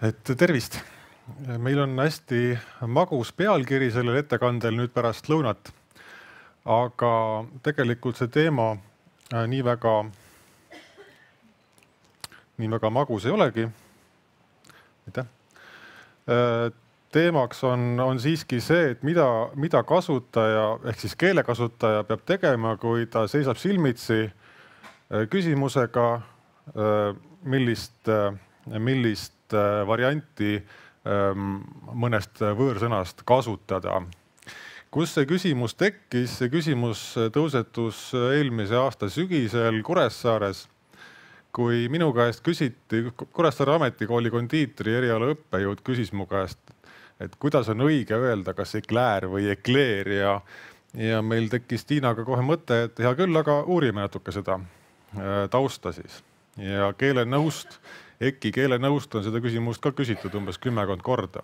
Tervist! Meil on hästi magus pealkiri sellel ettekandel nüüd pärast lõunat, aga tegelikult see teema nii väga magus ei olegi. Teemaks on siiski see, et mida kasutaja ehk siis keelekasutaja peab tegema, kui ta seisab silmitsi küsimusega, millist varianti mõnest võõrsõnast kasutada. Kus see küsimus tekkis? See küsimus tõusetus eelmise aasta sügisel Kuressaares, kui minu käest küsiti, Kuressaare Ametikooli kondiitri eriala õppejõud küsis mu käest, et kuidas on õige öelda, kas eclair või eclair ja meil tekkis Tiinaga kohe mõte, et hea küll, aga uurime natuke seda tausta siis. Ja keelenõust, EKI keelenõust on seda küsimust ka küsitud umbes 10 korda.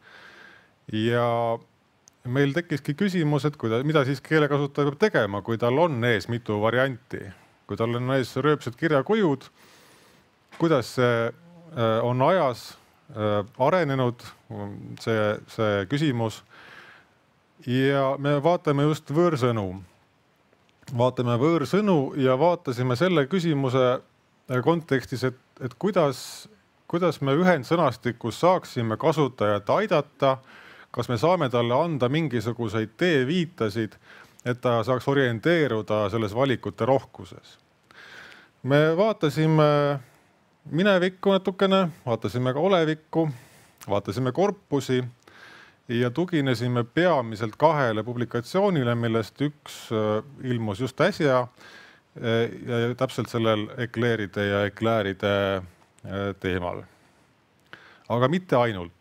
Ja meil tekkiski küsimus, et mida siis keelekasutaja peab tegema, kui tal on ees mitu varianti. Kui tal on ees rööpsed kirjakujud, kuidas see on ajas arenenud, see küsimus. Ja me vaatame just võõrsõnu. Vaatame võõrsõnu ja vaatasime selle küsimuse kontekstis, et kuidas me ühendsõnastikus saaksime kasutajat aidata, kas me saame talle anda mingisuguseid teeviitasid, et ta saaks orienteeruda selles valikute rohkuses. Me vaatasime minevikku natukene, vaatasime ka olevikku, vaatasime korpusi ja tuginesime peamiselt 2 publikatsioonile, millest üks ilmus just äsja ja täpselt sellel eclairide ja eclairide teemal. Aga mitte ainult.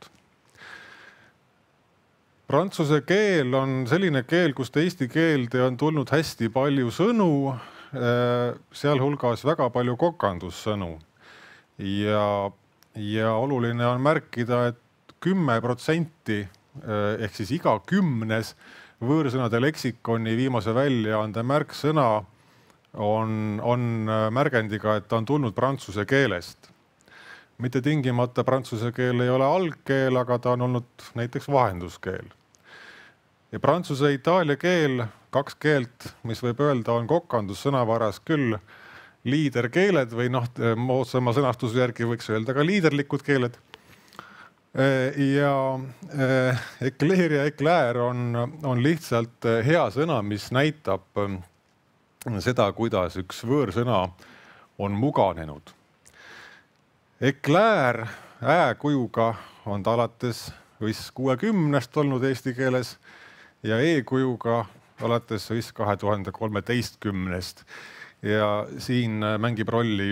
Prantsuse keel on selline keel, kust eesti keelde on tulnud hästi palju sõnu, sealhulgas väga palju kokandussõnu. Ja oluline on märkida, et 10% ehk siis iga 10. võõrsõnade leksikoni viimase väljaande märksõna on märgendiga, et ta on tulnud prantsuse keelest. Mitte tingimata prantsuse keel ei ole algkeel, aga ta on olnud näiteks vahenduskeel. Ja prantsuse ja itaalia keel, 2 keelt, mis võib öelda, on kokandussõnavaras küll liiderkeeled või moodsama sõnastuse järgi võiks öelda ka liiderlikud keeled. Ja eclair ja eclair on lihtsalt hea sõna, mis näitab seda, kuidas üks võõrsõna on muganenud. Eclair ä-kujuga on ta alates 60 olnud eesti keeles ja e-kujuga alates 2013. Ja siin mängib rolli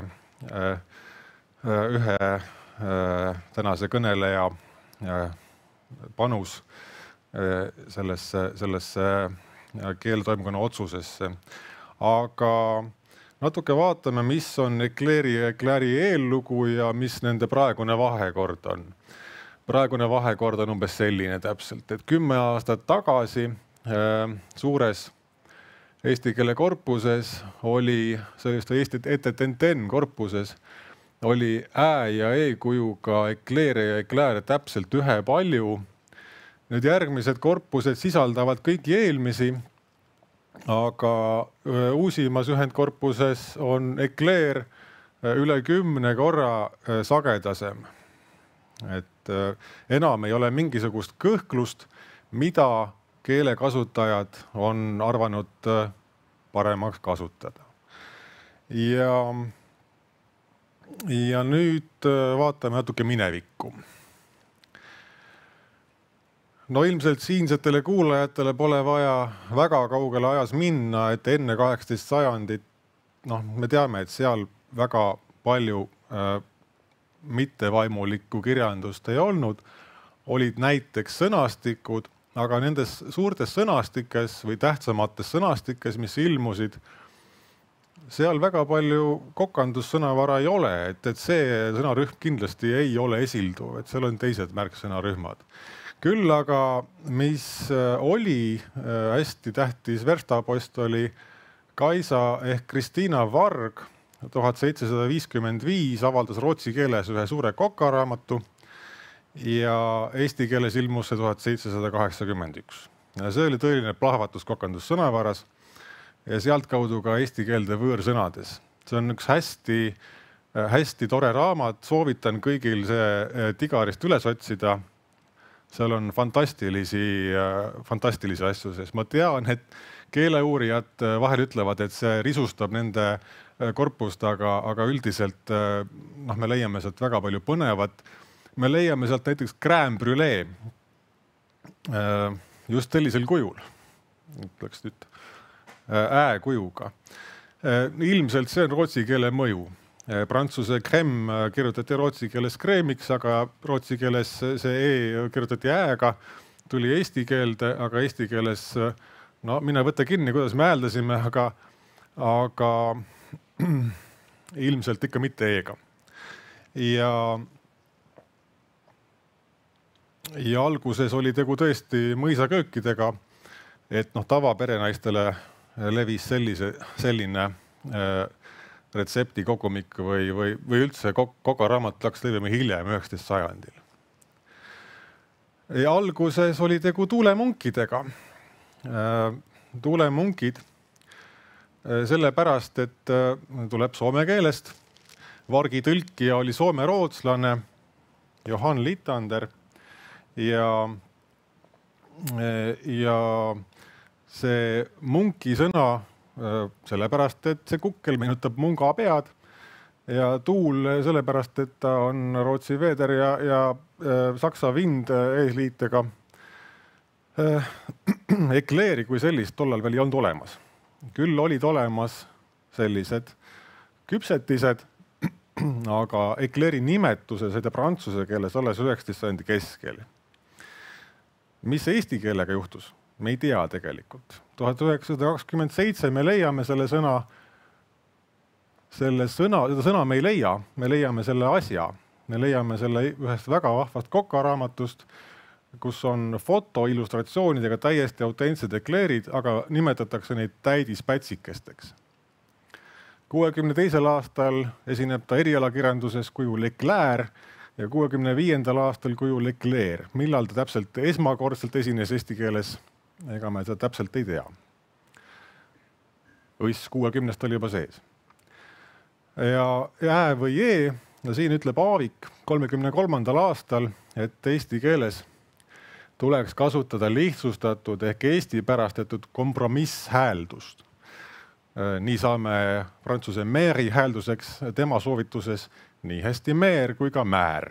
ühe tänase kõneleja panus sellesse keeletoimkonna otsusesse. Aga natuke vaatame, mis on eclairi ja eclairi eellugu ja mis nende praegune vahekord on. Praegune vahekord on umbes selline täpselt, et 10 aastat tagasi suures eesti keele korpuses oli, selliste eesti ETTN korpuses, oli ä- ja e-kujuga eclair ja eclair täpselt ühepalju. Nüüd järgmised korpused sisaldavad kõiki eelmisi, aga uusimas ühendkorpuses on eclair üle 10 korra sagedasem. Et enam ei ole mingisugust kõhklust, mida keelekasutajad on arvanud paremaks kasutada. Ja nüüd vaatame natuke minevikku. No ilmselt siinsetele kuulajatele pole vaja väga kaugele ajas minna, et enne 18. sajandit, me teame, et seal väga palju mittevaimulikku kirjandust ei olnud, olid näiteks sõnastikud, aga nendes suurtes sõnastikes või tähtsamates sõnastikes, mis ilmusid, seal väga palju kokandussõnavara ei ole, et see sõnarühm kindlasti ei ole esilduv, et seal on teised märksõnarühmad. Küll aga, mis oli hästi tähtis verstapost, oli Kaisa ehk Kristiina Varg 1755 avaldas rootsi keeles ühe suure kokaraamatu ja eesti keeles ilmus see 1781. See oli tõeline plahvatus kokandussõnavaras ja sealtkaudu ka eesti keelde võõrsõnades. See on üks hästi tore raamat, soovitan kõigil see Tigarist üles otsida. Seal on fantastilisi asju sees. Ma tean, et keeleuurijad vahel ütlevad, et see risustab nende korpust, aga üldiselt me leiame sealt väga palju põnevat. Me leiame sealt näiteks crème brûlée just sellisel kujul, ütleks nüüd ääkujuga. Ilmselt see on rootsi keele mõju. Prantsuse crème kirjutati rootsi keeles kreemiks, aga rootsi keeles see e kirjutati ääga, tuli eesti keelde, aga eesti keeles, no mine võtta kinni, kuidas me hääldasime, aga ilmselt ikka mitte e-ga. Ja alguses oli tegu tõesti mõisaköökidega, et tavaperenaistele levis selline retseptikogumik või üldse kokaraamat läks levima hiljem 19. sajandil. Ja alguses oli tegu tuulemunkidega. Tuulemunkid sellepärast, et tuleb soome keelest. Vargitõlkija oli soome-rootslane Johan Littander ja see munki sõna sellepärast, et see kukkel meenutab munga pead ja tuul sellepärast, et ta on Rootsi veeder ja saksa vind eesliitega. Ekleeri kui sellist tollal veel ei olnud olemas. Küll olid olemas sellised küpsetised, aga ekleeri nimetuse seda prantsuse keeles alles 19. sajandi keskel. Mis eesti keelega juhtus? Me ei tea tegelikult. 1927 me leiame seda sõna me ei leia, me leiame selle asja. Me leiame selle ühest väga vahvast kokaraamatust, kus on fotoillustratsioonidega täiesti autentsed ekleerid, aga nimetatakse neid täidispätsikesteks. 62. aastal esineb ta erialakirjanduses kujul ekleer ja 65. aastal kujul ekleer. Millal ta täpselt esmakordselt esines eesti keeles? Ega me seda täpselt ei tea. Õiss 60 oli juba sees. Ja ää või e, siin ütleb Aavik 33. aastal, et eesti keeles tuleks kasutada lihtsustatud ehk eesti pärastatud kompromisshääldust. Nii saame prantsuse määri häälduseks tema soovituses nii hästi määr kui ka määr.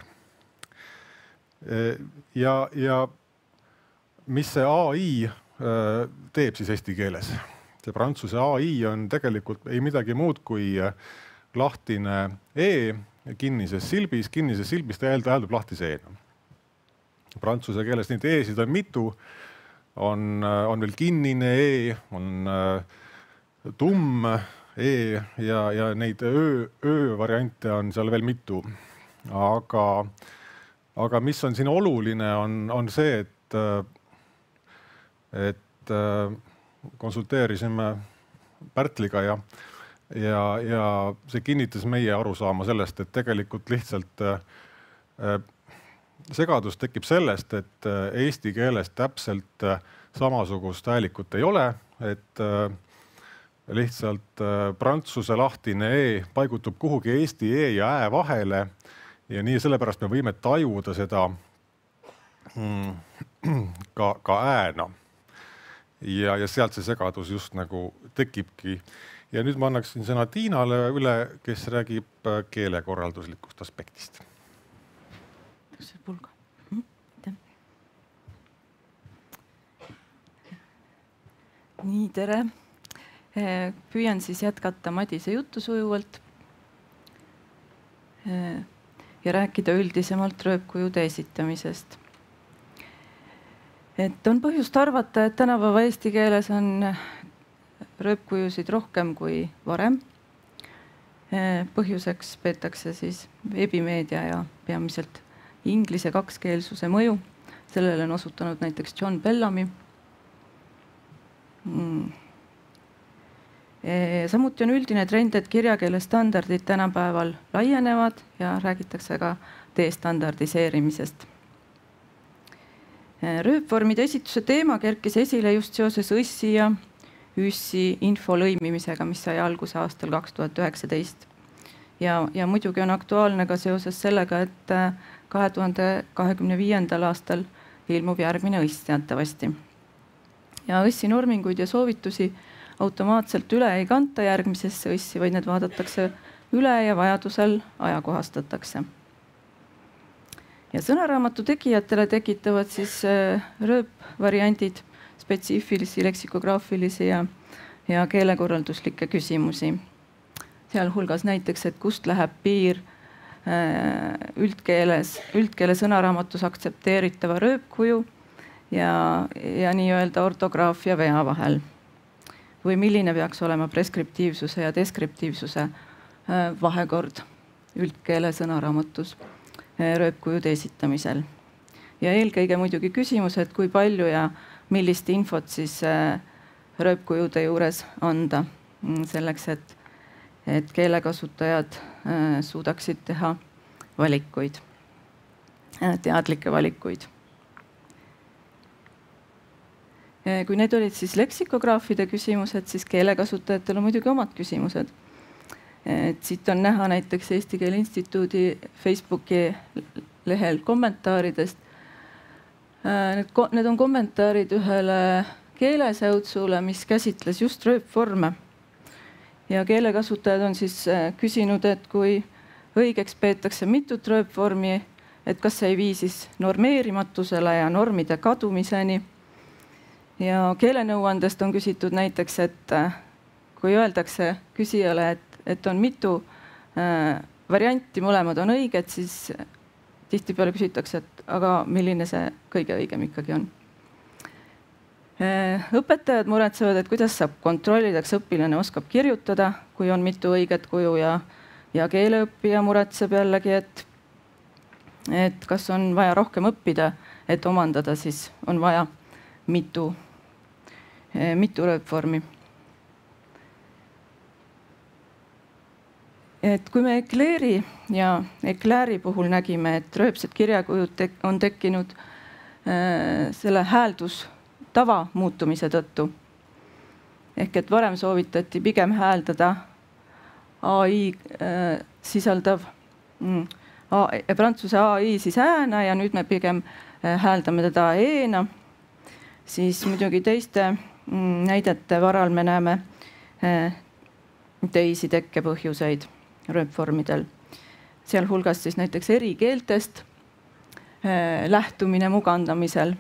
Ja mis see AI teeb siis eesti keeles? See prantsuse AI on tegelikult ei midagi muud kui lahtine e kinnises silbis. Kinnises silbis ta hääldub lahtise e-na. Prantsuse keeles neid e-sid on mitu. On veel kinnine e, on tumm e ja neid öö variante on seal veel mitu. Aga mis on siin oluline, on see, et konsulteerisime Pärtliga ja see kinnitas meie arusaama sellest, et tegelikult lihtsalt segadus tekib sellest, et eesti keeles täpselt samasugust häälikut ei ole, et lihtsalt prantsuse lahtine e paigutub kuhugi eesti e ja ä vahele ja nii sellepärast me võime tajuda seda ka ääna. Ja sealt see segadus just nagu tekibki. Ja nüüd ma annaksin sõna Tiinale üle, kes räägib keelekorralduslikust aspektist. Nii, tere. Püüan siis jätkata Madise juttu sujuvalt ja rääkida üldisemalt rööpkujude esitamisest. Et on põhjust arvata, et tänapäeva eesti keeles on rööpkujusid rohkem kui varem. Põhjuseks peetakse siis veebimeedia ja peamiselt inglise kakskeelsuse mõju. Sellele on osutanud näiteks John Bellamy. Samuti on üldine trend, et kirjakeele standardid tänapäeval laienevad ja räägitakse ka destandardiseerimisest. Rööpvormide esituse teema kerkis esile just seoses õssi ja ÜSSi info lõimimisega, mis sai alguse aastal 2019. Ja muidugi on aktuaalne ka seoses sellega, et 2025. aastal ilmub järgmine õss teatavasti. Ja õssi norminguid ja soovitusi automaatselt üle ei kanta järgmisesse õssi, vaid need vaadatakse üle ja vajadusel ajakohastatakse. Ja sõnaraamatu tegijatele tekitavad siis rööpvariandid spetsiifilisi leksikograafilisi ja keelekorralduslikke küsimusi. Sealhulgas näiteks, et kust läheb piir üldkeele sõnaraamatus aktsepteeritava rööpkuju ja nii-öelda ortograafia vea vahel. Või milline peaks olema preskriptiivsuse ja deskriptiivsuse vahekord üldkeele sõnaraamatus rööpkujude esitamisel. Ja eelkõige muidugi küsimus, et kui palju ja millist infot siis rööpkujude juures anda selleks, et keelekasutajad suudaksid teha valikuid, teadlikke valikuid. Kui need olid siis leksikograafide küsimused, siis keelekasutajatel on muidugi omad küsimused. Siit on näha näiteks Eesti Keele Instituudi Facebooki lehel kommentaaridest. Need on kommentaarid ühele keelesäutsule, mis käsitles just rööpvorme. Ja keelekasutajad on siis küsinud, et kui õigeks peetakse mitut rööpvormi, et kas see ei vii siis normeerimatusele ja normide kadumiseni. Ja keelenõuandest on küsitud näiteks, et kui öeldakse küsijale, et on mitu varianti, mõlemad on õiged, siis tihtipeale küsitakse, et aga milline see kõige õigem ikkagi on. Õpetajad muretsevad, et kuidas saab kontrollida, kas õpilane oskab kirjutada, kui on mitu õiget kuju ja keeleõppija muretseb jällegi, et kas on vaja rohkem õppida, et omandada, siis on vaja mitu rööpvormi. Et kui me Eclairi ja Eclairi puhul nägime, et rööpsed kirjakujud on tekkinud selle hääldustava muutumise tõttu. Ehk et varem soovitati pigem hääldada AI sisaldav prantsuse AI siis ääna ja nüüd me pigem hääldame teda E-na. Siis muidugi teiste näidete varal me näeme teisi tekkepõhjuseid rööpvormidel. Sealhulgas siis näiteks eri keeltest lähtumine mugandamisel.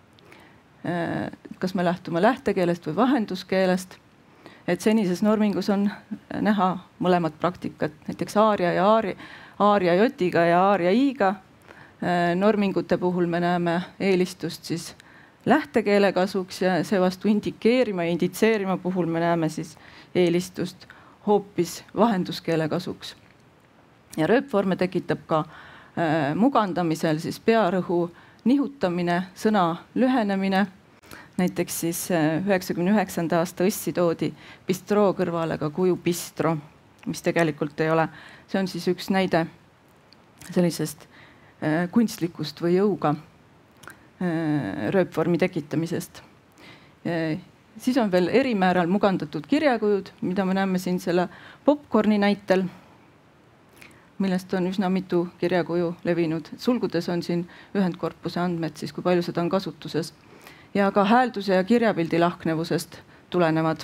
Kas me lähtume lähtekeelest või vahenduskeelest. Et senises normingus on näha mõlemad praktikat, näiteks aaria jotiga ja aaria i-ga. Normingute puhul me näeme eelistust siis lähtekeele kasuks ja seevastu indikeerima ja inditseerima puhul me näeme siis eelistust hoopis vahenduskeele kasuks. Ja rööpvorme tekitab ka mugandamisel siis pearõhu nihutamine, sõna lühenemine. Näiteks siis 99. aasta õssi toodi bistroo kõrvale ka kuju bistro, mis tegelikult ei ole. See on siis üks näide sellisest kunstlikust või jõuga rööpvormi tekitamisest. Siis on veel erimääral mugandatud kirjakujud, mida me näeme siin selle popcorni näitel, millest on üsna mitu kirjakuju levinud. Sulgudes on siin ühendkorpuse andmed, siis kui palju seda on kasutuses. Ja ka häälduse ja kirjapildi lahknevusest tulenevad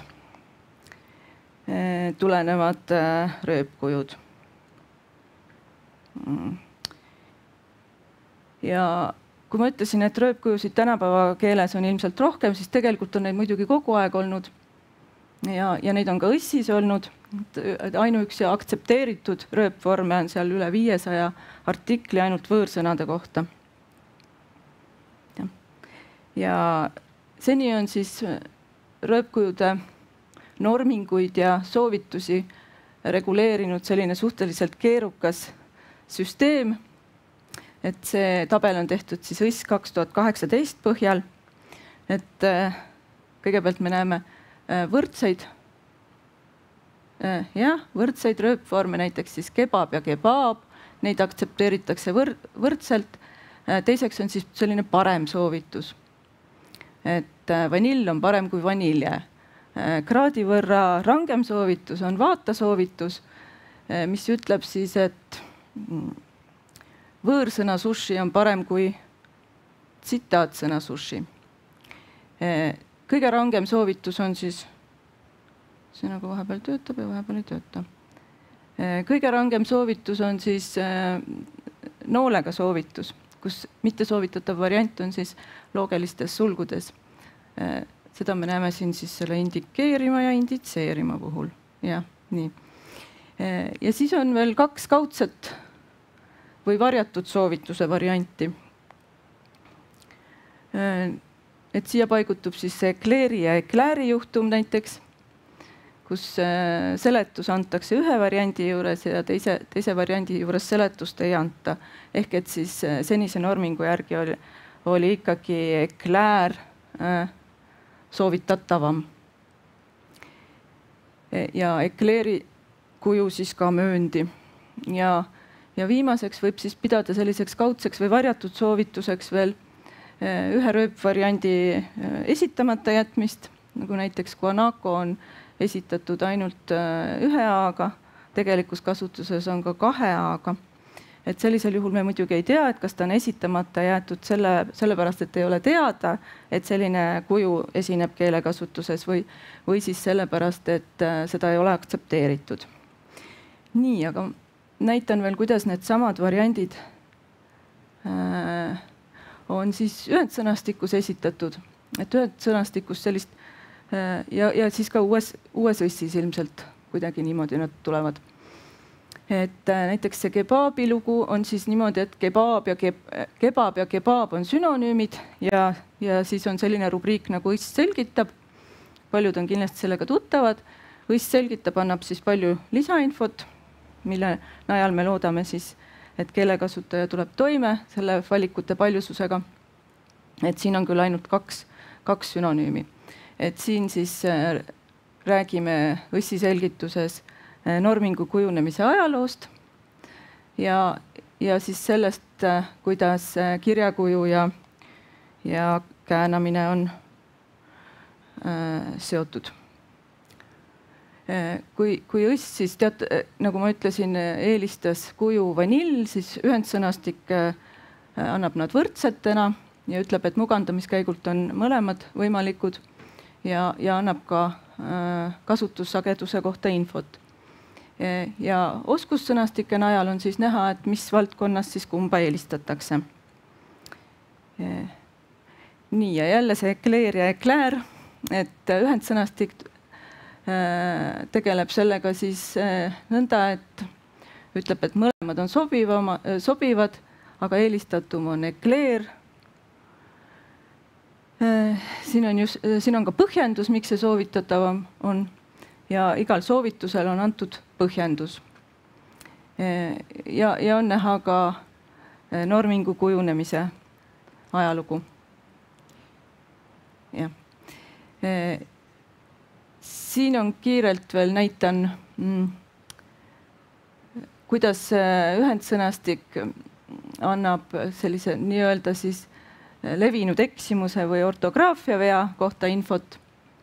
rööpkujud. Ja kui ma ütlesin, et rööpkujusid tänapäeva keeles on ilmselt rohkem, siis tegelikult on neid muidugi kogu aeg olnud. Ja neid on ka õssis olnud. Ainuüksi aktsepteeritud rööpvorme on seal üle 500 artikli ainult võõrsõnade kohta. Ja seni on siis rööpkujude norminguid ja soovitusi reguleerinud selline suhteliselt keerukas süsteem. Et see tabel on tehtud siis õss 2018 põhjal. Et kõigepealt me näeme võrdseid rööpvorme, näiteks siis kebab ja kebaab. Neid aktsepteeritakse võrdselt. teiseks on siis selline parem soovitus. Et vanill on parem kui vanilje. Kraadi võrra rangem soovitus on vaata soovitus, mis ütleb siis, et võõrsõna sushi on parem kui tsitaatsõna sushi. Kõige rangem soovitus on siis, see nagu vahepeal töötab ja vahepeal ei tööta. Kõige rangem soovitus on siis noolega soovitus, kus mitte soovitatav variant on siis loogelistes sulgudes. Seda me näeme siin siis selle indikeerima ja inditseerima puhul. Ja, nii. Ja siis on veel 2 kaudset või varjatud soovituse varianti. Et siia paigutub siis see ekleeri ja eklääri juhtum näiteks, kus seletus antakse ühe variandi juures ja teise variandi juures seletust ei anta. Ehk et siis senise normingu järgi oli ikkagi ekläär soovitatavam. Ja ekleeri kuju siis ka mööndi. Ja viimaseks võib siis pidada selliseks kaudseks või varjatud soovituseks veel ühe rööpvariandi esitamata jätmist, nagu näiteks guanaco on esitatud ainult 1 A-ga, tegelikus kasutuses on ka 2 A-ga. Et sellisel juhul me muidugi ei tea, et kas ta on esitamata jäetud sellepärast, et ei ole teada, et selline kuju esineb keelekasutuses või siis sellepärast, et seda ei ole aktsepteeritud. Nii, aga näitan veel, kuidas need samad variandid on siis ühendsõnastikus esitatud. Et ühendsõnastikus sellist ja siis ka uues õssis ilmselt kuidagi niimoodi nad tulevad. Et näiteks see kebaabi lugu on siis niimoodi, et kebab ja kebaab on sünonüümid ja siis on selline rubriik nagu õss selgitab. Paljud on kindlasti sellega tuttavad. Õss selgitab annab siis palju lisainfot, mille najal me loodame siis, et keelekasutaja tuleb toime selle valikute paljususega. Et siin on küll ainult 2 sünonüümi. Et siin siis räägime õssi selgituses normingu kujunemise ajaloost ja siis sellest, kuidas kirjakuju ja käänamine on seotud. Kui õss siis nagu ma ütlesin, eelistas kuju vanill, siis ühendsõnastik annab nad võrdsetena ja ütleb, et mugandamiskäigult on mõlemad võimalikud ja annab ka kasutussageduse kohta infot. Ja oskussõnastike najal on siis näha, et mis valdkonnas siis kumba eelistatakse. Nii, ja jälle see ekleer ja ekläär, et ühendsõnastik tegeleb sellega siis nõnda, et ütleb, et mõlemad on sobivad, aga eelistatum on ekleer. Siin on ka põhjendus, miks see soovitatavam on ja igal soovitusel on antud põhjendus. Ja on näha ka normingu kujunemise ajalugu. Ja. Siin on kiirelt veel näitan, kuidas ühendsõnastik annab sellise nii-öelda siis levinud eksimuse või ortograafia vea kohta infot.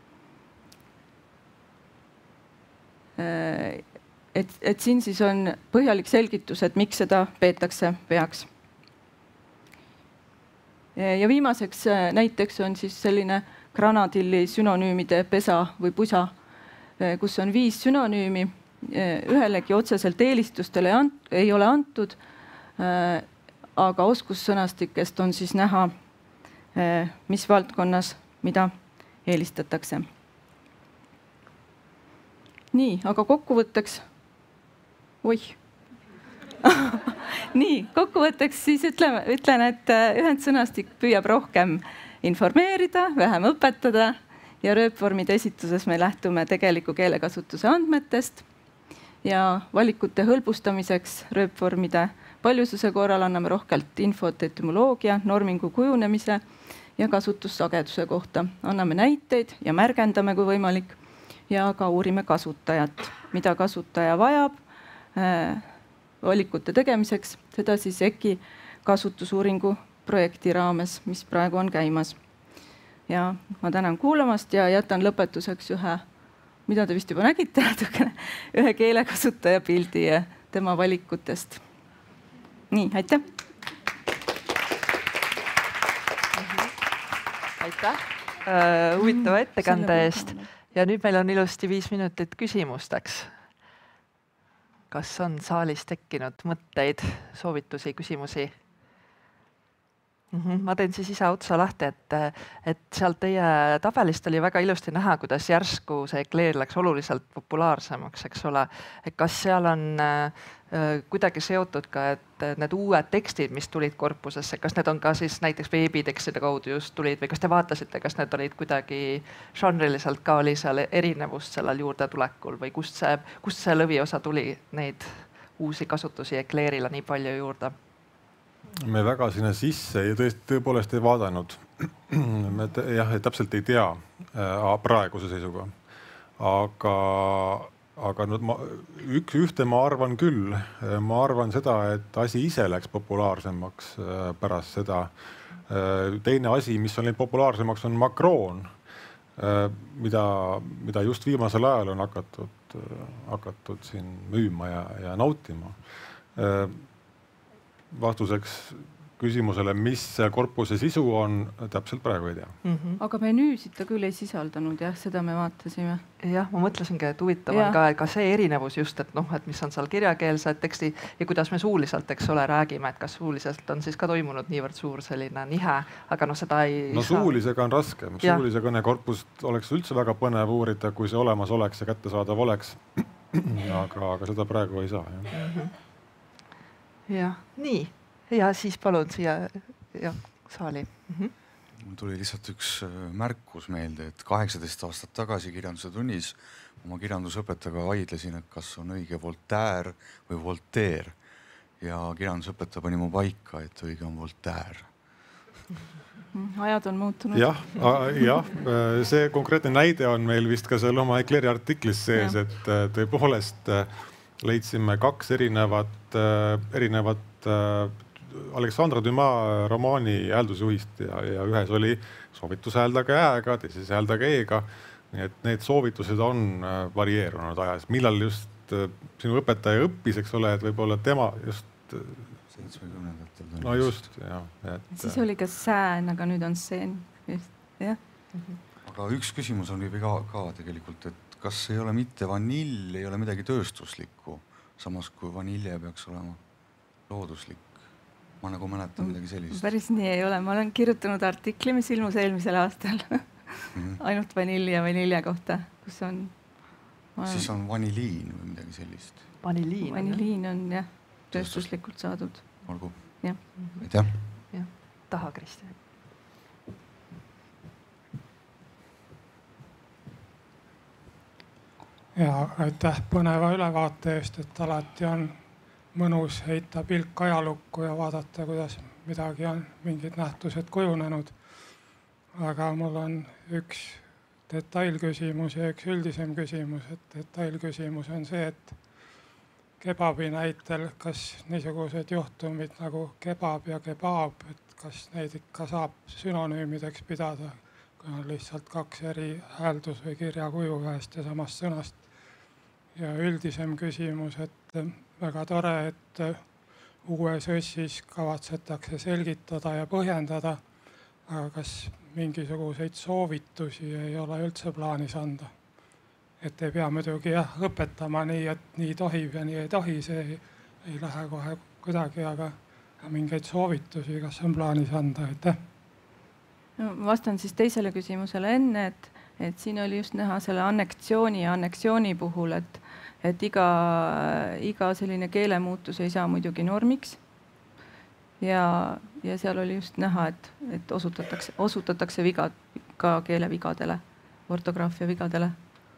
Et siin siis on põhjalik selgitus, et miks seda peetakse veaks. Ja viimaseks näiteks on siis selline granadilli sünonüümide pesa või pusa, kus on 5 sünonüümi. Ühelegi otseselt eelistustele ei ole antud, aga oskussõnastikest on siis näha, mis valdkonnas mida eelistatakse. Nii, aga kokkuvõtteks. Nii, kokkuvõtteks siis ütlen, et ühendsõnastik püüab rohkem informeerida, vähem õpetada ja rööpvormide esituses me lähtume tegeliku keelekasutuse andmetest ja valikute hõlbustamiseks rööpvormide paljususe korral anname rohkelt infot etümoloogia, normingu kujunemise ja kasutussageduse kohta. Anname näiteid ja märgendame, kui võimalik, ja ka uurime kasutajat, mida kasutaja vajab valikute tegemiseks, seda siis EKI kasutusuuringu projekti raames, mis praegu on käimas. Ja ma tänan kuulamast ja jätan lõpetuseks mida te vist juba nägite natukene, ühe keelekasutaja pildi tema valikutest. Nii, aitäh! Aitäh huvitava ettekande eest ja nüüd meil on ilusti 5 minutit küsimusteks. Kas on saalis tekkinud mõtteid, soovitusi, küsimusi? Ma teen siis ise otsa lahti, et sealt teie tabelist oli väga ilusti näha, kuidas järsku see Eclair läks oluliselt populaarsemaks, eks ole. Kas seal on kuidagi seotud ka, et need uued tekstid, mis tulid korpusesse, kas need on ka siis näiteks veebitekstide kaudu just tulid või kas te vaatasite, kas need olid kuidagi žanriliselt ka oli seal erinevust sellel juurde tulekul või kust see lõviosa tuli neid uusi kasutusi Eclairile nii palju juurde? Me väga sinna sisse ja tõepoolest ei vaadanud. Me täpselt ei tea praeguse seisuga. Aga ühte ma arvan küll. Ma arvan seda, et asi ise läks populaarsemaks pärast seda. Teine asi, mis on populaarsemaks, on Macron, mida just viimasel ajal on hakatud siin müüma ja nautima. Vastuseks küsimusele, mis korpuse sisu on, täpselt praegu ei tea. Aga menüüsid ta küll ei sisaldanud, seda me vaatasime. Jah, ma mõtlesingi, et huvitav on ka see erinevus just, et mis on seal kirjakeelsed teksti ja kuidas me suuliselt, eks ole, räägime, et kas suuliselt on siis ka toimunud niivõrd suur selline nihe, aga seda ei saa. Suulisega on raske. Suulise kõne korpust oleks üldse väga põnev uurida, kui see olemas oleks ja kättesaadav oleks. Aga seda praegu ei saa. Jah, nii. Ja siis palun siia saali. Mul tuli lihtsalt üks märkus meelde, et 18 aastat tagasi kirjanduse tunnis oma kirjandusõpetajaga vaidlesin, et kas on õige Voltaire või Voltaire. Ja kirjandusõpetaja pani mu paika, et õige on Voltaire. Ajad on muutunud. Jah, see konkreetne näide on meil vist ka seal oma Eclairi artiklis sees, et tõepoolest leidsime 2 erinevat Alexandre Dumas romaani hääldusjuhist ja ühes oli soovitus hääldage ääga, teises hääldage eega. Nii et need soovitused on varieerunud ajas. Millal just sinu õpetaja õppis, eks ole, et võib-olla tema just 70-ndatel. No just, jah. Siis oli ka sään, aga nüüd on seen. Aga üks küsimus on ka tegelikult, et kas ei ole mitte vanill, ei ole midagi tööstuslikku, samas kui vanilje peaks olema looduslik. Ma nagu mäletan midagi sellist. Päris nii ei ole. Ma olen kirjutanud artikli, mis ilmus eelmisel aastal. Ainult vanilje kohta, kus on... Siis on vaniliin või midagi sellist. Vaniliin on tööstuslikult saadud. Olgu. Aitäh. Taha, Kristjan. Ja aitäh põneva ülevaate eest, et alati on mõnus heita pilk ajalukku ja vaadata, kuidas midagi on, mingid nähtused kujunenud. Aga mul on üks detailküsimus ja üks üldisem küsimus. Et detailküsimus on see, et kebabi näitel, kas niisugused juhtumid nagu kebab ja kebab, et kas neid ikka saab sünonüümideks pidada, kui on lihtsalt 2 eri hääldus- või kirjakuju ühest ja samast sõnast. Ja üldisem küsimus, et väga tore, et uues õssis kavatsetakse selgitada ja põhjendada, aga kas mingisuguseid soovitusi ei ole üldse plaanis anda? Et ei pea muidugi õpetama nii, et nii tohib ja nii ei tohi, see ei lähe kohe kuidagi, aga mingeid soovitusi, kas on plaanis anda, aitäh? Vastan siis teisele küsimusele enne, et siin oli just näha selle anneksiooni ja anneksiooni puhul, et iga selline keelemuutus ei saa muidugi normiks. Ja seal oli just näha, et osutatakse ka keelevigadele, ortograafia vigadele.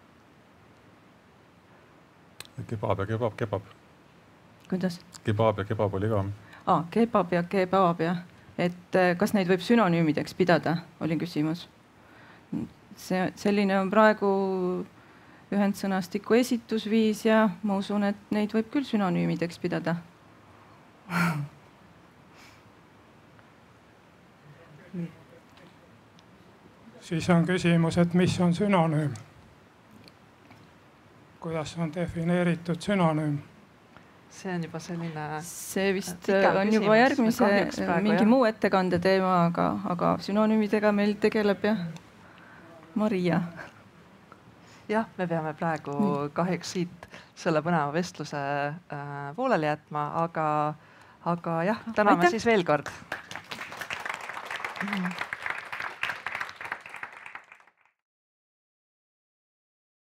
Kebab ja kebab. Kuidas? Kebab ja kebab oli ka. Kebab ja kebab, jah. Et kas neid võib sünonüümideks pidada, oli küsimus. Selline on praegu ühendsõnastiku esitusviis ja ma usun, et neid võib küll sünonüümideks pidada. siis on küsimus, et mis on sünonüüm? Kuidas on defineeritud sünonüüm? See on juba selline... See vist on juba järgmise mingi muu ettekande teema, aga sünonüümidega meil tegeleb Maria. Jah, me peame praegu kahjuks siit selle põneva vestluse pooleli jätma, aga jah, täname siis veel kord.